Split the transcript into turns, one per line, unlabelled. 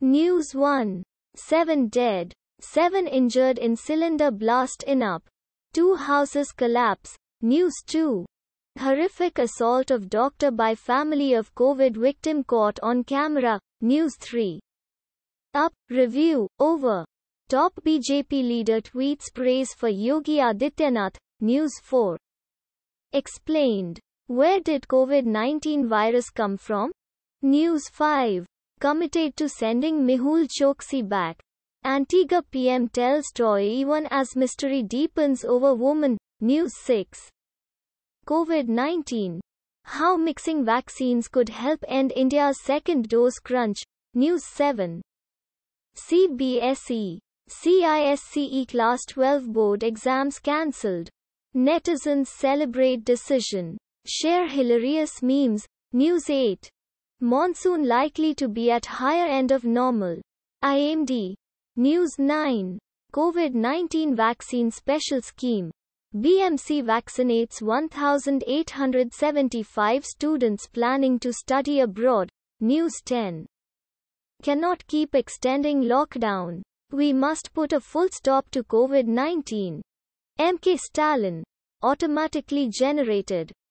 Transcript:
News 1. 7 dead. 7 injured in cylinder blast in UP. 2 houses collapse. News 2. Horrific assault of doctor by family of COVID victim caught on camera. News 3. UP. Review. Over. Top BJP leader tweets praise for Yogi Adityanath. News 4. Explained. Where did COVID-19 virus come from? News 5. Committed to sending Mehul Choksi back. Antigua PM tells Toy even as mystery deepens over woman. News 6. COVID-19. How mixing vaccines could help end India's second dose crunch. News 7. CBSE. CISCE Class 12 board exams cancelled. Netizens celebrate decision. Share hilarious memes. News 8. Monsoon likely to be at higher end of normal. IMD. News 9. COVID-19 vaccine special scheme. BMC vaccinates 1,875 students planning to study abroad. News 10. Cannot keep extending lockdown. We must put a full stop to COVID-19. MK Stalin. Automatically generated.